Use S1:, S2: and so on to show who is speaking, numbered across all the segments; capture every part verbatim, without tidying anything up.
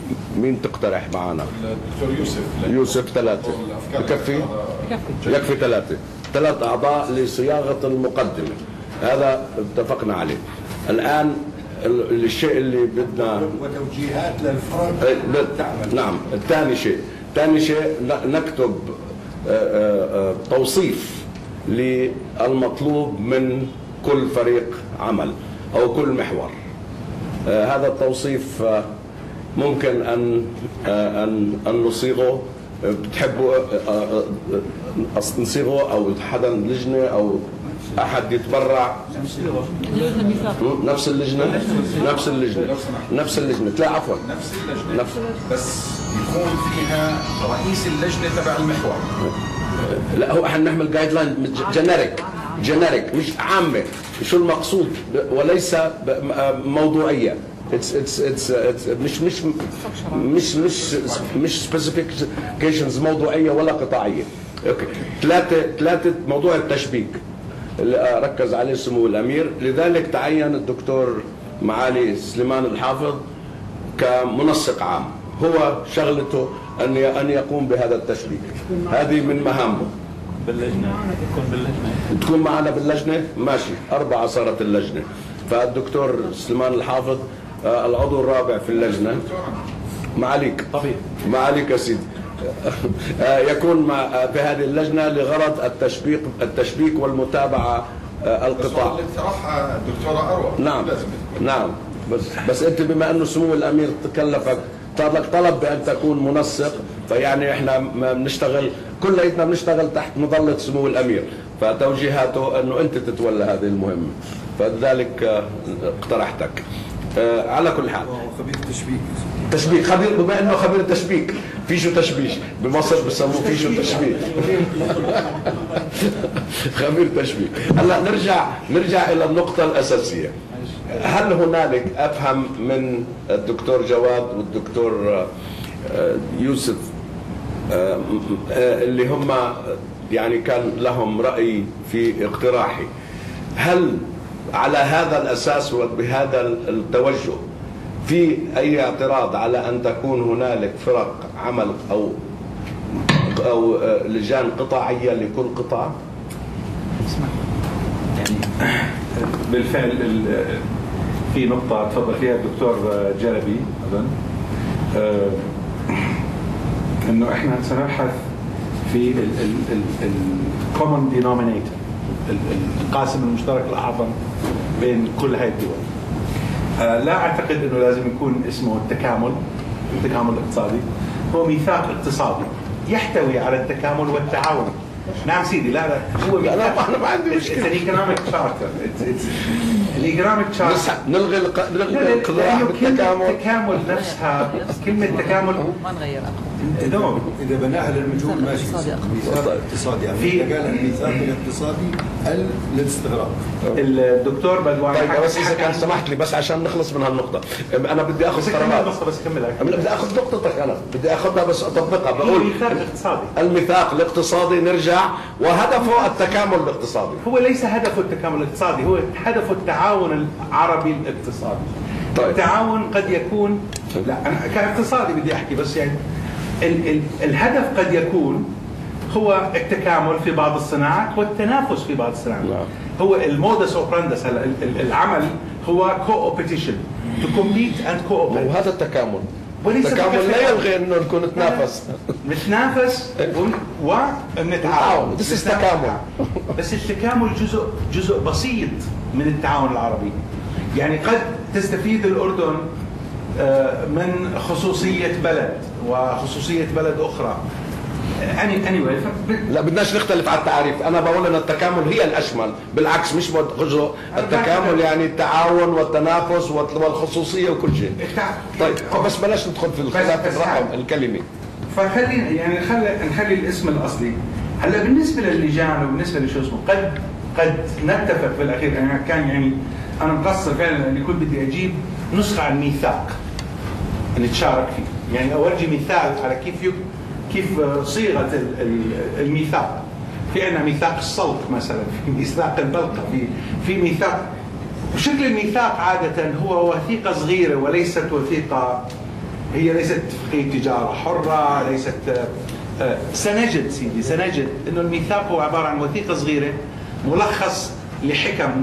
S1: مين تقترح معنا؟
S2: الدكتور يوسف.
S1: يوسف ثلاثة بكفي؟ يكفي ثلاثة. ثلاث أعضاء لصياغة المقدمة، هذا اتفقنا عليه. الآن الشيء اللي بدنا
S3: وتوجيهات للفرق.
S1: نعم. الثاني شيء ثاني شيء نكتب توصيف للمطلوب من كل فريق عمل أو كل محور. هذا التوصيف ممكن أن أن أن نصيغه. بتحبوا نصيغه أو حدا لجنة أو أحد يتبرع؟ نفس اللجنة نفس اللجنة نفس اللجنة لا عفوا
S2: نفس اللجنة نفس بس يكون فيها رئيس اللجنة تبع المحور.
S1: لا هو احنا نعمل جايد لاين جنريك جنريك مش عامة، شو المقصود وليس موضوعية. It's it's it's it's مش مش مش مش مش specifications موضوعية ولا قطاعية. اوكي. ثلاثة ثلاثة موضوع التشبيك اللي ركز عليه سمو الأمير، لذلك تعين الدكتور معالي سليمان الحافظ كمنسق عام، هو شغلته أن أن يقوم بهذا التشبيك، هذه من مهامه.
S4: باللجنة تكون باللجنة
S1: تكون معنا باللجنة؟ ماشي، أربعة صارت اللجنة، فالدكتور سليمان الحافظ العضو الرابع في اللجنة. معاليك
S4: طبيعي
S1: معاليك يا سيدي يكون مع في هذه اللجنة لغرض التشبيك التشبيك والمتابعة القطاع.
S2: اللي اقترحها الدكتورة أروى.
S1: نعم نعم بس بس أنت بما أنه سمو الأمير تكلفك طلب طلب بأن تكون منسق، فيعني احنا بنشتغل كلنا بنشتغل تحت مظلة سمو الأمير، فتوجيهاته أنه أنت تتولى هذه المهمة، فلذلك اقترحتك. آه على كل حال
S3: خبير تشبيك
S1: تشبيك خبير، بما انه خبير تشبيك في شو تشبيش بمصر بسموه في شو تشبيك خبير تشبيك. هلا نرجع نرجع الى النقطة الأساسية. هل هنالك افهم من الدكتور جواد والدكتور يوسف اللي هم يعني كان لهم رأي في اقتراحي، هل على هذا الأساس وبهذا التوجه في أي اعتراض على أن تكون هنالك فرق عمل أو أو لجان قطاعية لكل قطاع؟
S4: يعني بالفعل في نقطة تفضل فيها الدكتور جلبي أظن إنه إحنا سنبحث في الكومن دينومينيتور، القاسم المشترك الأعظم بين كل هاي الدول. لا أعتقد أنه لازم يكون اسمه التكامل التكامل الاقتصادي، هو ميثاق اقتصادي يحتوي على التكامل والتعاون. نعم سيدي، لا لا هو
S1: ميثاق. أنا ما عندي مشكلة.
S4: الإيكونوميك تشارتر الإيكونوميك تشارتر
S1: نلغي نلغي القضاء بالتكامل.
S4: التكامل نفسها كلمة تكامل
S5: ما نغير
S3: إذا بناها للمجهول ماشي. ميثاق اقتصادي في قال الميثاق الاقتصادي للاستغراق.
S4: الدكتور بدواني
S1: طيب بس إذا كان سمحت لي بس عشان نخلص من هالنقطة، أنا بدي آخذ قرارات.
S4: بس كملها.
S1: بدي آخذ نقطتك، أنا بدي آخذها بس أطبقها. بقول
S4: الميثاق الاقتصادي
S1: الميثاق الاقتصادي نرجع وهدفه التكامل الاقتصادي.
S4: هو ليس هدفه التكامل الاقتصادي، هو هدفه التعاون العربي الاقتصادي. طيب. التعاون قد يكون لا أنا كاقتصادي بدي أحكي بس يعني ال ال الهدف قد يكون هو التكامل في بعض الصناعات والتنافس في بعض الصناعات. نعم. هو المودس اوبراندس هلا العمل هو كوبيتيشن تو كومبيت اند كوبريت،
S1: وهذا التكامل. التكامل لا يلغي انه نكون نتنافس
S4: نتنافس ونتعاون.
S1: بس التكامل
S4: بس التكامل جزء جزء بسيط من التعاون العربي. يعني قد تستفيد الأردن من خصوصية بلد وخصوصية بلد أخرى. anyway
S1: لا بدناش نختلف على التعريف. أنا بقول أن التكامل هي الأشمل، بالعكس مش جزء. التكامل يعني التعاون والتنافس والخصوصية وكل شيء. طيب بس بلاش ندخل في الخلاف الرقم الكلمي.
S4: فخلينا يعني نخلي نخلي الاسم الأصلي. هلا بالنسبة للجان وبالنسبة لشو اسمه قد قد نتفق في الأخير. يعني كان يعني أنا مقصر فعلا إني كنت بدي أجيب نسخة عن ميثاق نتشارك فيه، يعني أورجي مثال على كيف يك... كيف صيغة الميثاق. في عندنا ميثاق السلط مثلا، في ميثاق البلقة، في في ميثاق. وشكل الميثاق عادة هو وثيقة صغيرة وليست وثيقة هي ليست اتفاقية تجارة حرة، ليست سنجد سيدي سنجد انه الميثاق هو عبارة عن وثيقة صغيرة ملخص لحكم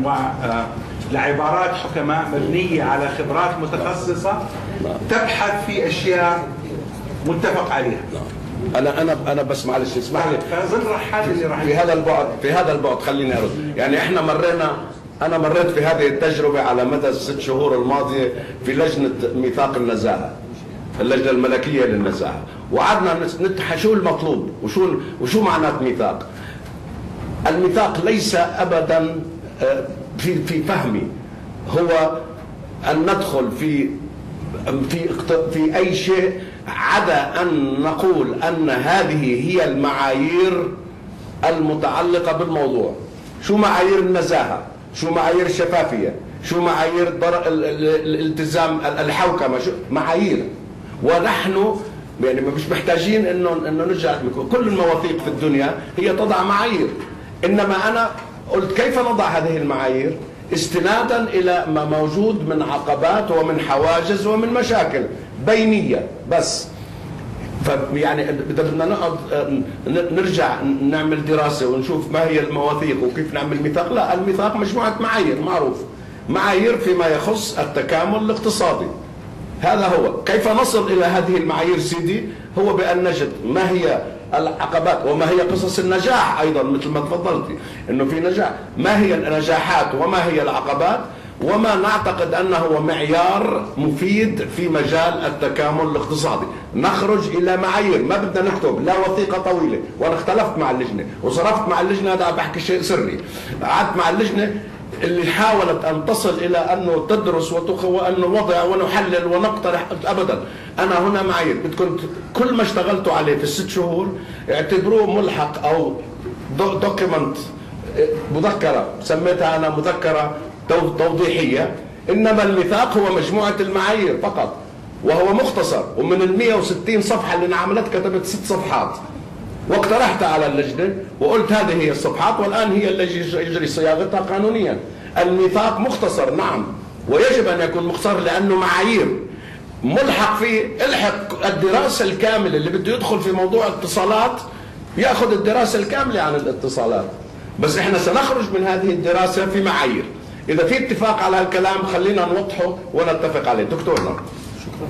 S4: ولعبارات حكماء مبنية على خبرات متخصصة تبحث في اشياء متفق عليها.
S1: انا انا انا بس معلش اسمح لي
S4: فظل رحال اللي راح
S1: في هذا البعد في هذا البعد خليني ارد. يعني احنا مرينا انا مريت في هذه التجربه على مدى الست شهور الماضيه في لجنه ميثاق النزاهه، اللجنه الملكيه للنزاهه، وقعدنا نتحى شو المطلوب وشو وشو معنات ميثاق. الميثاق ليس ابدا في في فهمي هو ان ندخل في في في اي شيء عدا ان نقول ان هذه هي المعايير المتعلقه بالموضوع. شو معايير النزاهه؟ شو معايير الشفافيه؟ شو معايير الالتزام الحوكمه؟ شو معايير؟ ونحن يعني مش محتاجين انه انه نرجع. كل المواثيق في الدنيا هي تضع معايير، انما انا قلت كيف نضع هذه المعايير استنادا الى ما موجود من عقبات ومن حواجز ومن مشاكل بينيه بس. فيعني اذا بدنا نقعد نرجع نعمل دراسه ونشوف ما هي المواثيق وكيف نعمل ميثاق، لا، الميثاق مجموعه معايير معروف، معايير فيما يخص التكامل الاقتصادي. هذا هو. كيف نصل الى هذه المعايير سيدي؟ هو بان نجد ما هي العقبات وما هي قصص النجاح ايضا، مثل ما تفضلتي انه في نجاح، ما هي النجاحات وما هي العقبات وما نعتقد انه هو معيار مفيد في مجال التكامل الاقتصادي. نخرج الى معايير، ما بدنا نكتب لا وثيقه طويله. وانا اختلفت مع اللجنه وصرفت مع اللجنه، هذا بحكي شيء سري، قعدت مع اللجنه اللي حاولت ان تصل الى انه تدرس وان نوضع ونحلل ونقترح. ابدا، انا هنا معايير. بدكم كل ما اشتغلتوا عليه في الست شهور اعتبروه ملحق او دوكيمنت، مذكره سميتها انا مذكره توضيحيه، انما الميثاق هو مجموعه المعايير فقط، وهو مختصر. ومن ال مئة وستين صفحه اللي انعملت كتبت ست صفحات، واقترحتها على اللجنه وقلت هذه هي الصفحات والان هي التي يجري صياغتها قانونيا. الميثاق مختصر نعم، ويجب ان يكون مختصر لانه معايير. ملحق فيه الحق الدراسه الكامله، اللي بده يدخل في موضوع اتصالات ياخذ الدراسه الكامله عن الاتصالات. بس احنا سنخرج من هذه الدراسه في معايير. اذا في اتفاق على الكلام خلينا نوضحه ونتفق عليه. دكتورنا
S3: شكرا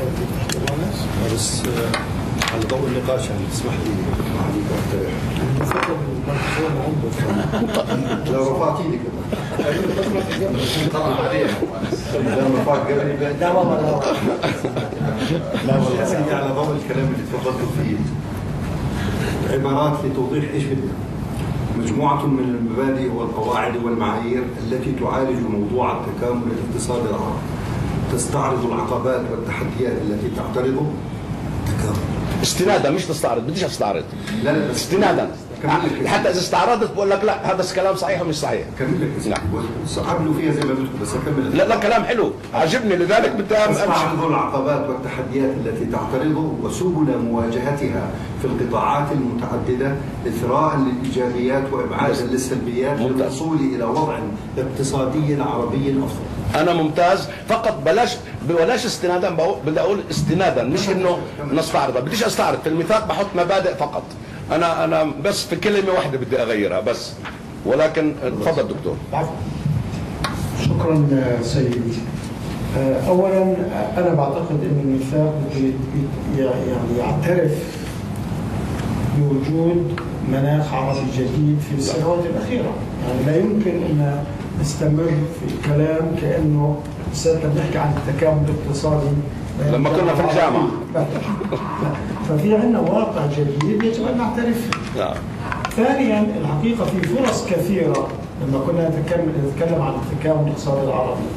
S3: سيدي. بس على ضوء النقاش يعني تسمح لي لو رفعت ايدك طبعا عليها لو رفعت قبل لا والله لا والله على ضوء الكلام اللي تفضلتوا فيه عبارات لتوضيح ايش بدنا. مجموعة من المبادئ والقواعد والمعايير التي تعالج موضوع التكامل الاقتصادي العربي، تستعرض العقبات والتحديات التي تعترضه التكامل استنادا، مش تستعرض. بديش استعرض، لا لا استنادا. حتى اذا استعرضت بقول لك لا هذا الكلام صحيح ومش صحيح. كمل لك. نعم عملوا فيها زي ما بدكم بس اكمل. لا لا كلام حلو عجبني، لذلك بدي استعرض العقبات والتحديات التي تعترضه وسبل مواجهتها في القطاعات المتعدده اثراء للايجابيات وابعادا للسلبيات للوصول الى وضع اقتصادي عربي افضل. انا ممتاز، فقط بلاش بلاش استنادا، بدي اقول استنادا مش انه نستعرضها. بديش استعرض في الميثاق، بحط مبادئ فقط. انا انا بس في كلمه واحده بدي اغيرها بس، ولكن تفضل دكتور.
S5: شكرا سيدي. اولا انا بعتقد ان الميثاق يعني يعترف بوجود مناخ عربي جديد في السنوات الاخيره، يعني لا يمكن ان نستمر في الكلام كانه لساتنا بنحكي عن التكامل الاقتصادي
S1: لما كنا في الجامعه.
S5: ففي عندنا واقع جديد يجب ان نعترف فيه. نعم. ثانيا الحقيقه في فرص كثيره لما كنا نتكلم نتكلم عن التكامل الاقتصادي العربي،